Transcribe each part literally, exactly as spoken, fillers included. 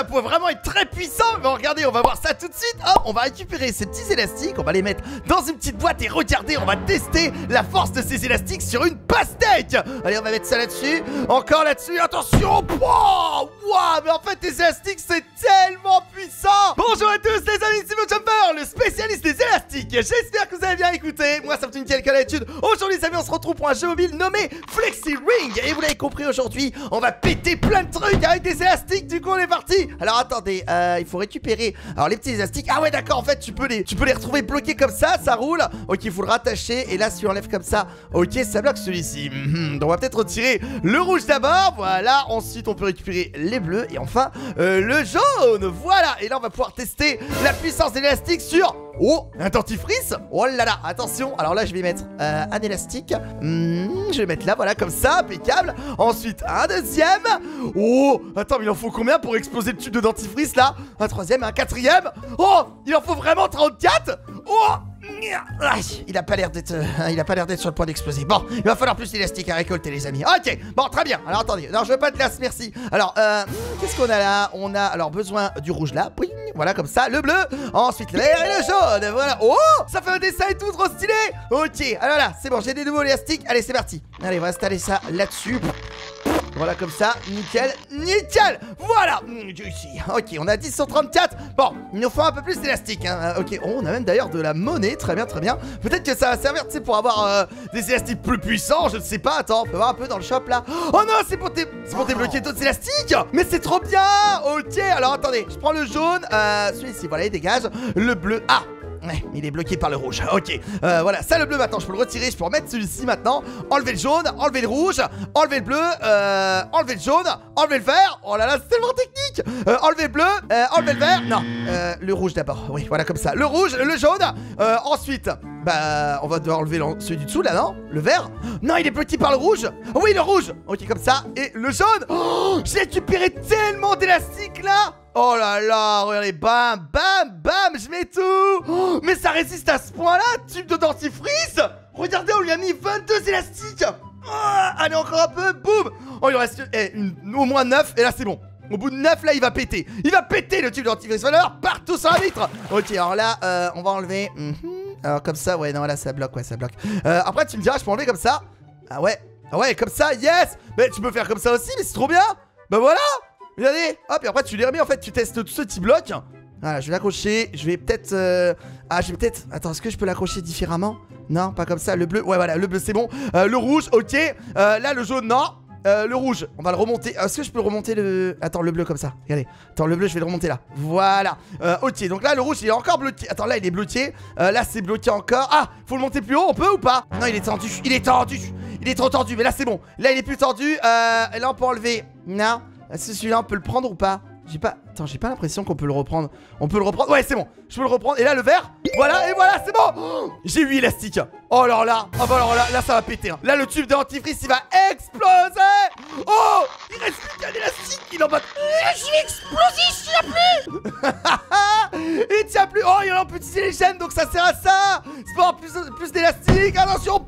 pourrait vraiment être très puissant. Mais regardez, on va voir ça tout de suite. Hop, on va récupérer ces petits élastiques, on va les mettre dans une petite boîte et regardez, on va tester la force de ces élastiques sur une pastèque. Allez, on va mettre ça là-dessus, encore là-dessus, attention. Wow, wow, mais en fait, les élastiques, c'est tellement puissant. Bonjour à tous les amis, c'est MoJumper, le spécialiste des élastiques. J'espère que vous avez bien écouté. Moi, ça me fait une nickel comme d'habitude. Aujourd'hui, les amis, on se retrouve pour un jeu mobile nommé Flexi Ring. Et vous l'avez compris, aujourd'hui, on va péter plein de trucs avec des élastiques. Du coup, on est parti. Alors, attendez, euh, il faut récupérer. Alors, les petits élastiques. Ah ouais, d'accord, en fait, tu peux les, tu peux les retrouver bloqués comme ça, ça roule. Ok, il faut le rattacher. Et là, si on enlève comme ça, ok, ça bloque celui-ci. Mm-hmm. Donc, on va peut-être retirer le rouge d'abord. Voilà. Ensuite, on peut récupérer les bleus. Et enfin, euh, le jaune. Voilà. Et là, on va pouvoir tester la puissance des élastiques sur... Oh, un dentifrice. Oh là là, attention. Alors là, je vais mettre euh, un élastique. Mmh, je vais mettre là, voilà, comme ça, impeccable. Ensuite, un deuxième. Oh, attends, mais il en faut combien pour exploser le tube de dentifrice là? Un troisième, un quatrième. Oh, il en faut vraiment trente-quatre. Oh, il a pas l'air d'être euh, il a pas l'air d'être sur le point d'exploser. Bon, il va falloir plus d'élastique à récolter, les amis. Ok, bon, très bien. Alors attendez, non, je veux pas de glace, merci. Alors, euh, qu'est-ce qu'on a là? On a alors besoin du rouge là. Ping, voilà, comme ça, le bleu. Ensuite, le vert et le jaune. Voilà. Oh, ça fait un dessin et tout, trop stylé. Ok, alors là, c'est bon, j'ai des nouveaux élastiques. Allez, c'est parti. Allez, on va installer ça là-dessus. Voilà, comme ça, nickel, nickel. Voilà, ici. Ok, on a dix sur trente-quatre. Bon, il nous faut un peu plus d'élastique, hein. Ok, oh, on a même d'ailleurs de la monnaie. Très bien, très bien. Peut-être que ça va servir, tu sais, pour avoir euh, des élastiques plus puissants. Je ne sais pas, attends, on peut voir un peu dans le shop là. Oh non, c'est pour, pour débloquer d'autres élastiques. Mais c'est trop bien. Ok, alors attendez, je prends le jaune, euh, celui-ci, voilà, il dégage. Le bleu, ah, ouais, il est bloqué par le rouge. Ok, euh, voilà, ça le bleu maintenant, je peux le retirer, je peux remettre celui-ci maintenant. Enlever le jaune, enlever le rouge, enlever le bleu, euh, enlever le jaune, enlever le vert. Oh là là, c'est tellement technique. euh, Enlever le bleu, euh, enlever le vert. Non, euh, le rouge d'abord, oui, voilà, comme ça. Le rouge, le jaune, euh, ensuite, bah, on va devoir enlever celui du dessous là, non? Le vert. Non, il est bloqué par le rouge. Oh, oui, le rouge. Ok, comme ça, et le jaune. Oh, j'ai récupéré tellement d'élastiques là. Oh là là, regardez, bam, bam, bam, je mets tout. Oh, mais ça résiste à ce point-là, tube de dentifrice. Regardez, on lui a mis vingt-deux élastiques. Oh, allez, encore un peu, boum. Oh, il en reste eh, une, au moins neuf, et là, c'est bon. Au bout de neuf, là, il va péter. Il va péter le tube de dentifrice. Alors, partout sur la vitre. Ok, alors là, euh, on va enlever. Mm-hmm. Alors, comme ça, ouais, non, là, ça bloque, ouais, ça bloque. Euh, après, tu me diras, je peux enlever comme ça. Ah ouais, ah ouais, comme ça, yes. Mais tu peux faire comme ça aussi, mais c'est trop bien. Bah voilà. Regardez, hop, et après tu les remets, en fait, tu testes tout ce petit bloc. Voilà, je vais l'accrocher, je vais peut-être... Euh... Ah, je vais peut-être... Attends, est-ce que je peux l'accrocher différemment? Non, pas comme ça, le bleu, ouais, voilà, le bleu, c'est bon. euh, Le rouge, ok, euh, là, le jaune, non. Euh, le rouge, on va le remonter. Est-ce que je peux remonter le... Attends, le bleu comme ça, regardez. Attends, le bleu, je vais le remonter là. Voilà, euh, ok, donc là, le rouge, il est encore bloqué. Attends, là, il est bloqué, euh, là, c'est bloqué encore. Ah, faut le monter plus haut, on peut ou pas? Non, il est tendu, il est tendu. Il est trop tendu, mais là, c'est bon. Là, il est plus tendu, euh, et là, on peut enlever. Non. Est-ce que celui-là on peut le prendre ou pas? J'ai pas... Attends, j'ai pas l'impression qu'on peut le reprendre. On peut le reprendre. Ouais, c'est bon. Je peux le reprendre. Et là, le vert. Voilà, et voilà, c'est bon. Oh, j'ai huit élastiques. Oh là là. Oh bah alors là, là, ça va péter. Hein. Là, le tube de dentifrice, il va exploser. Oh, il reste plus qu'un élastique. Il est en bas. Je suis explosif, il n'y a plus. Il tient plus. Oh, il en a petit les chaînes, donc ça sert à ça. C'est pour avoir plus, plus d'élastique. Attention,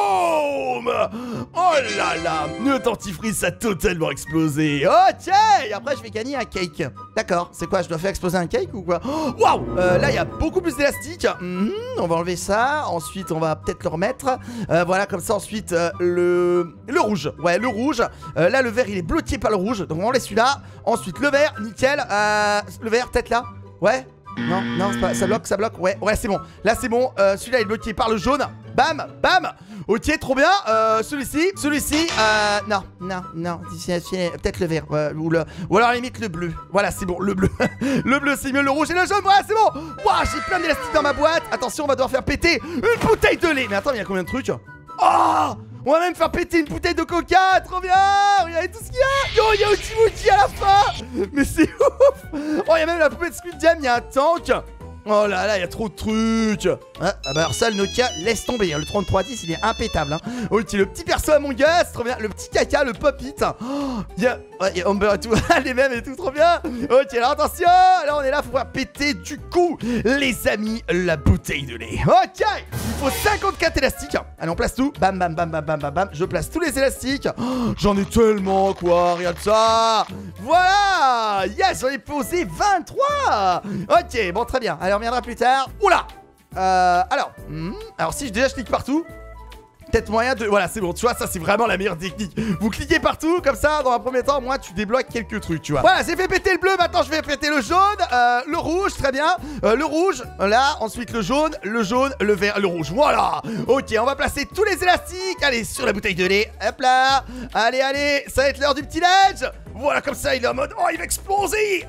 boum. Oh là là. Le dentifrice a totalement explosé. Ok. Et après, je vais gagner un cake. D'accord, c'est quoi? Je dois faire exploser un cake ou quoi? Waouh, wow, euh, là il y a beaucoup plus d'élastique. Mmh, on va enlever ça. Ensuite on va peut-être le remettre. euh, Voilà, comme ça. Ensuite euh, le le rouge. Ouais, le rouge. euh, Là le vert il est bloqué par le rouge, donc on enlève celui-là. Ensuite le vert, nickel. euh, Le vert peut-être là. Ouais. Non, non, pas, ça bloque, ça bloque. Ouais, ouais, c'est bon. Là c'est bon, euh, celui-là il est bloqué par le jaune. Bam, bam. Ok, trop bien. euh, Celui-ci, celui-ci, euh, non, non, non. Peut-être le vert, euh, ou, le, ou alors à la limite le bleu. Voilà, c'est bon, le bleu. Le bleu c'est mieux, le rouge et le jaune. Voilà, c'est bon. Waouh, j'ai plein d'élastiques dans ma boîte. Attention, on va devoir faire péter une bouteille de lait. Mais attends, il y a combien de trucs? Oh, on va même faire péter une bouteille de coca. Trop bien. Regardez tout ce qu'il y a. Yo, il y a Outi Wouti à la fin. Mais c'est ouf. Oh, il y a même la poupée de Squid Game. Il y a un tank. Oh là là, il y a trop de trucs. Ah, ah bah alors ça, le Nokia, laisse tomber. Hein. Le trente-trois dix, il est impétable. Hein. Ok, le petit perso Among Us, trop bien. Le petit caca, le pop-it. Oh, il y a, ouais, y a Amber et tout. Les mêmes et tout, trop bien. Ok, alors attention. Là, on est là pour pouvoir péter du coup, les amis, la bouteille de lait. Ok, il faut cinquante-quatre élastiques. Allez, on place tout. Bam, bam, bam, bam, bam, bam, bam. Je place tous les élastiques. Oh, j'en ai tellement, quoi. Regarde ça. Voilà. Yes, j'en ai posé vingt-trois. Ok, bon, très bien. Allez, on reviendra plus tard. Oula. Euh, alors, hmm, alors si je déjà je clique partout, peut-être moyen de... Voilà, c'est bon, tu vois, ça c'est vraiment la meilleure technique. Vous cliquez partout, comme ça, dans un premier temps, moi, tu débloques quelques trucs, tu vois. Voilà, j'ai fait péter le bleu, maintenant je vais péter le jaune, euh, le rouge, très bien. euh, Le rouge, là, ensuite le jaune, le jaune, le vert, le rouge, voilà. Ok, on va placer tous les élastiques, allez, sur la bouteille de lait, hop là. Allez, allez, ça va être l'heure du petit-déj. Voilà, comme ça, il est en mode, oh, il va exploser.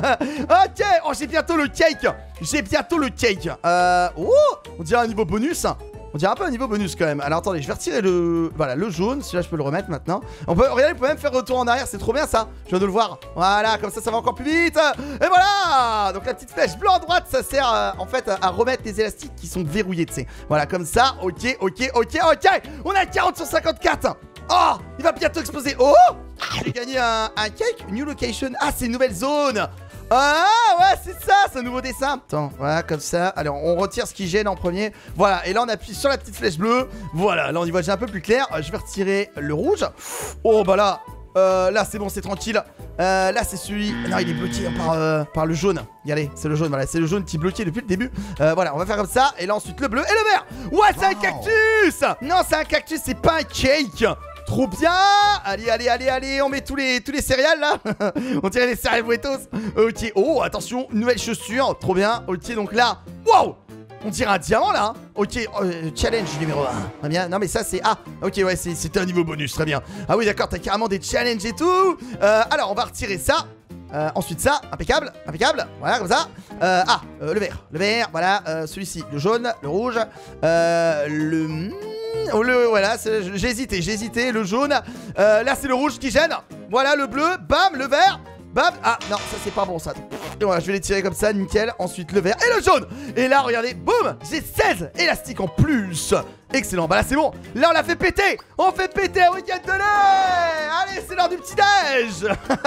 Ok, oh, j'ai bientôt le cake. J'ai bientôt le cake. Euh, oh, on dirait un niveau bonus. On dirait un peu un niveau bonus quand même. Alors attendez, je vais retirer le... Voilà, le jaune. Celui-là, je peux le remettre maintenant. On peut... Regardez, vous pouvez même faire retour en arrière. C'est trop bien ça. Je viens de le voir. Voilà, comme ça, ça va encore plus vite. Et voilà. Donc la petite flèche bleue à droite, ça sert euh, en fait à remettre les élastiques qui sont verrouillés, tu sais. Voilà, comme ça. Ok, ok, ok, ok. On a quarante sur cinquante-quatre. Oh, il va bientôt exploser. Oh, j'ai gagné un, un cake. New location. Ah, c'est une nouvelle zone. Ah ouais, c'est ça, c'est un nouveau dessin. Attends, voilà, comme ça. Allez, on retire ce qui gêne en premier. Voilà, et là on appuie sur la petite flèche bleue. Voilà, là on y voit déjà un peu plus clair. euh, Je vais retirer le rouge. Oh bah là, euh, là c'est bon, c'est tranquille. euh, Là c'est celui... Non, il est bloqué par, euh, par le jaune. Regardez, c'est le jaune, voilà, c'est le jaune qui est bloqué depuis le début. euh, Voilà, on va faire comme ça. Et là ensuite le bleu et le vert. Ouais, c'est wow. Un cactus. Non, c'est un cactus, c'est pas un cake. Trop bien. Allez, allez, allez, allez. On met tous les, tous les céréales là. On dirait les céréales Buetos. Ok, oh, attention, une nouvelle chaussure. Trop bien, ok, donc là. Wow, on dirait un diamant là. Ok, euh, challenge numéro un. Très bien, non mais ça c'est... Ah, ok, ouais, c'était un niveau bonus, très bien. Ah oui, d'accord, t'as carrément des challenges et tout. euh, Alors, on va retirer ça. Euh, ensuite ça, impeccable, impeccable, voilà comme ça. euh, Ah, euh, le vert, le vert, voilà, euh, celui-ci, le jaune, le rouge, euh, le... Oh, le... Voilà, j'ai hésité, j'ai hésité, le jaune, euh, là c'est le rouge qui gêne. Voilà le bleu, bam, le vert, bam. Ah non, ça c'est pas bon ça. Et voilà, je vais les tirer comme ça, nickel. Ensuite le vert et le jaune. Et là, regardez, boum, j'ai seize élastiques en plus. Excellent, bah là c'est bon. Là on l'a fait péter. On fait péter un week-end de lait. Allez, c'est l'heure du petit-déj.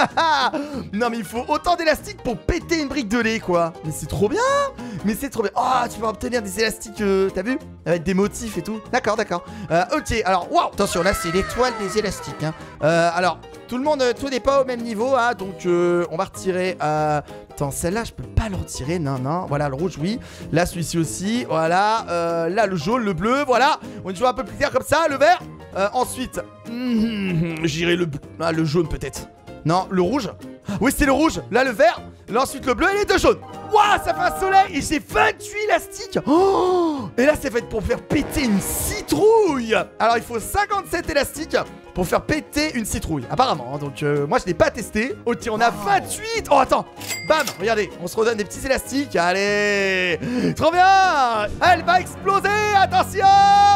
Non mais il faut autant d'élastiques pour péter une brique de lait quoi. Mais c'est trop bien. Mais c'est trop bien. Oh, tu vas obtenir des élastiques, euh, t'as vu, avec des motifs et tout. D'accord, d'accord. euh, Ok, alors, waouh. Attention, là c'est l'étoile des élastiques hein. euh, Alors, tout le monde, tout n'est pas au même niveau hein. Donc euh, on va retirer euh... Attends, celle-là je peux pas le retirer. Non, non, voilà, le rouge, oui. Là, celui-ci aussi, voilà. euh, Là, le jaune, le bleu, voilà. On y joue un peu plus clair comme ça, le vert. euh, Ensuite, mmh, j'irai le... Ah, le jaune peut-être. Non, le rouge. Oui, c'est le rouge. Là, le vert. Là, ensuite, le bleu et les deux jaunes. Waouh, ça fait un soleil. Et j'ai vingt-huit élastiques. Oh, et là, c'est fait pour faire péter une citrouille. Alors, il faut cinquante-sept élastiques pour faire péter une citrouille, apparemment. Donc, euh, moi, je n'ai pas testé. Ok, on a vingt-huit. Oh, attends. Bam, regardez. On se redonne des petits élastiques. Allez. Trop bien. Elle va exploser. Attention.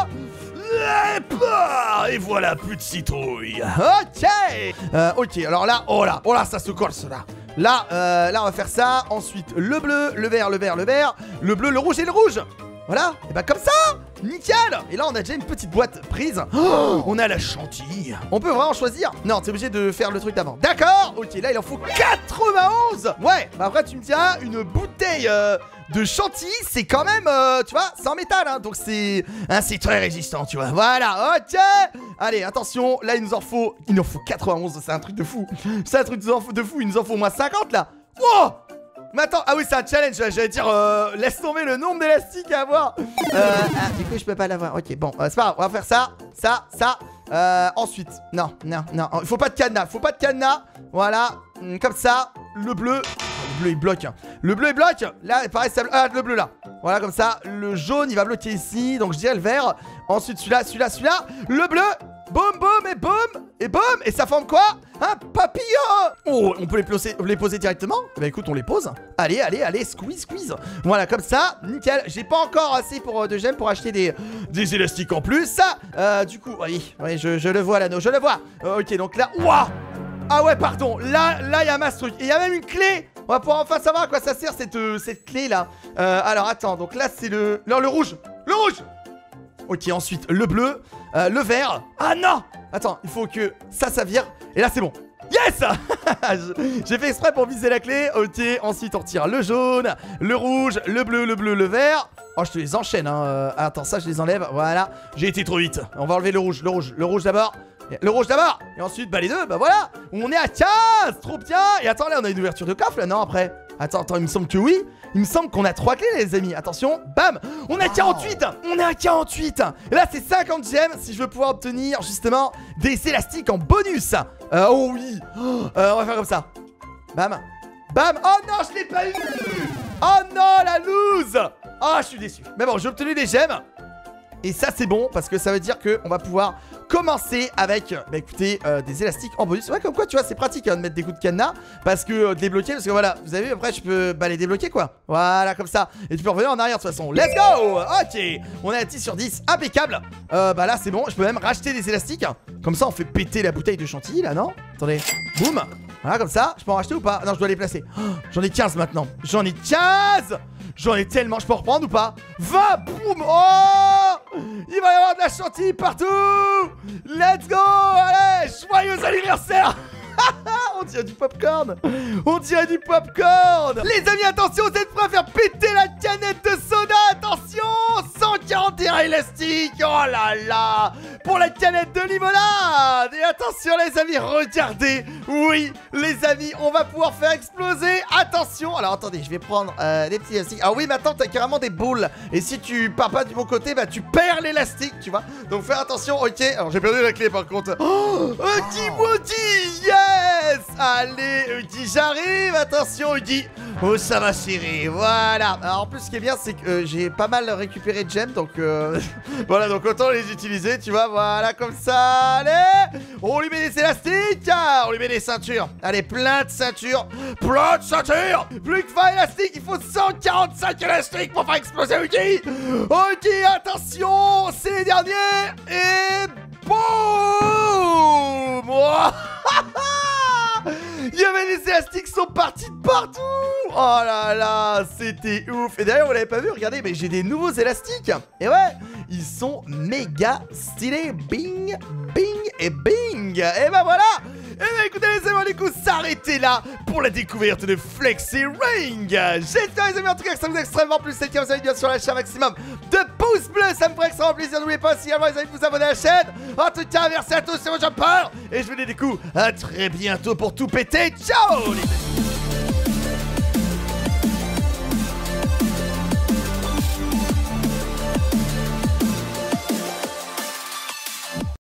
Et voilà, plus de citrouille. Ok. euh, Ok, alors là, oh là, oh là, ça se colle cela. Là, euh, là on va faire ça. Ensuite le bleu, le vert, le vert, le vert, le bleu, le rouge et le rouge. Voilà, et bah comme ça, nickel. Et là on a déjà une petite boîte prise. Oh, on a la chantilly. On peut vraiment choisir. Non, t'es obligé de faire le truc d'avant. D'accord. Ok, là il en faut quatre-vingt-onze. Ouais, bah après tu me diras, une bouteille euh, de chantilly, c'est quand même, euh, tu vois, c'est en métal hein, donc c'est hein, c'est très résistant, tu vois. Voilà, ok. Allez, attention, là il nous en faut, il nous en faut quatre-vingt-onze, c'est un truc de fou. C'est un truc de fou, il nous en faut au moins cinquante là. Wow. Mais attends, ah oui, c'est un challenge, j'allais dire, euh, laisse tomber le nombre d'élastiques à avoir. Euh, ah, du coup, je peux pas l'avoir. Ok, bon, euh, c'est pas grave, on va faire ça, ça, ça. Euh, ensuite, non, non, non, il faut pas de cadenas, faut pas de cadenas. Voilà, comme ça, le bleu. Le bleu il bloque. Le bleu il bloque. Là, pareil, ça bloque. Ah, le bleu là. Voilà, comme ça. Le jaune il va bloquer ici. Donc je dirais le vert. Ensuite, celui-là, celui-là, celui-là. Le bleu. Boum, boum et boum. Et boum. Et ça forme quoi? Un papillon. Oh, on peut les poser, les poser directement. Bah écoute, on les pose. Allez, allez, allez. Squeeze, squeeze. Voilà, comme ça. Nickel. J'ai pas encore assez pour, euh, de gemmes pour acheter des, des élastiques en plus. Ça. Euh, du coup, oui, oui je, je le vois l'anneau. Je le vois. Euh, ok, donc là. Waouh. Ah ouais, pardon. Là, là, il y a un masse truc. Et il y a même une clé. On va pouvoir enfin savoir à quoi ça sert cette, euh, cette clé là. euh, Alors attends, donc là c'est le... Non, le rouge. Le rouge. Ok, ensuite le bleu, euh, le vert. Ah non. Attends, il faut que ça, ça vire. Et là c'est bon. Yes. J'ai fait exprès pour viser la clé. Ok, ensuite on retire le jaune, le rouge, le bleu, le bleu, le vert. Oh, je te les enchaîne hein. euh, Attends, ça je les enlève, voilà. J'ai été trop vite. On va enlever le rouge, le rouge, le rouge d'abord. Le rouge d'abord. Et ensuite, bah les deux, bah voilà. On est à quinze, trop bien. Et attends, là on a une ouverture de coffre là, non après. Attends, attends, il me semble que oui. Il me semble qu'on a trois clés les amis. Attention, bam. On est à quarante-huit. On est à quarante-huit. Et là c'est cinquante gemmes si je veux pouvoir obtenir justement des élastiques en bonus. euh, Oh oui. euh, On va faire comme ça. Bam. Bam. Oh non, je l'ai pas eu. Oh non, la loose. Oh, je suis déçu. Mais bon, j'ai obtenu des gemmes. Et ça c'est bon parce que ça veut dire qu'on va pouvoir commencer avec, bah écoutez, euh, des élastiques en bonus. Ouais, comme quoi tu vois c'est pratique hein, de mettre des coups de cadenas. Parce que euh, de les bloquer, parce que voilà, vous avez vu après je peux bah, les débloquer quoi. Voilà comme ça. Et tu peux revenir en arrière de toute façon. Let's go. Ok, on est à dix sur dix, impeccable. euh, Bah là c'est bon, je peux même racheter des élastiques. Comme ça on fait péter la bouteille de chantilly là, non? Attendez, boum. Voilà comme ça, je peux en racheter ou pas? Non, je dois les placer. oh, J'en ai quinze maintenant. J'en ai quinze. J'en ai tellement, je peux en reprendre ou pas? vingt, boum. Oh, il va y avoir de la chantilly partout. Let's go. Allez, joyeux anniversaire. On dirait du popcorn. On dirait du popcorn. Les amis, attention, vous êtes prêts à faire péter la canette de soda? Attention, cent quarante et un élastiques. Oh là là. Pour la canette de limonade. Et attention les amis, regardez. Oui, les amis, on va pouvoir faire exploser. Attention. Alors attendez, je vais prendre euh, des petits élastiques. Ah oui, maintenant t'as carrément des boules. Et si tu pars pas du bon côté, bah tu perds l'élastique, tu vois. Donc fais attention, ok. Alors j'ai perdu la clé par contre. Oh, Huggy Wuggy, yes. Allez, Huggy, j'arrive. Attention, Huggy. Oh, ça va chérie. Voilà. Alors en plus, ce qui est bien, c'est que euh, j'ai pas mal récupéré de gemmes. Donc euh, voilà, donc autant les utiliser, tu vois. Voilà, comme ça. Allez, on lui met des élastiques. On lui met des ceintures. Allez, plein de ceintures. Plein de ceintures. Plus que vingt élastiques. Il faut cent quarante-cinq élastiques pour faire exploser Huggy. Huggy, attention. C'est les derniers. Et boum. Il y avait des élastiques qui sont partis de partout. Oh là là, c'était ouf. Et d'ailleurs, vous l'avez pas vu, regardez, mais j'ai des nouveaux élastiques. Et ouais, ils sont méga stylés. Bing, bing et bing. Et bah voilà. Et bah écoutez les amis, du coup s'arrêter là pour la découverte de Flexi Ring. J'espère les amis en tout cas que ça vous a extrêmement plu. C'est le cas, vous avez bien sûr lâcher un maximum de pouces bleus, ça me ferait extrêmement plaisir. N'oubliez pas aussi également les amis de vous abonner à la chaîne. En tout cas, merci à tous, c'est moi Jumper. Et je vous dis du coup à très bientôt pour tout péter. Ciao les amis.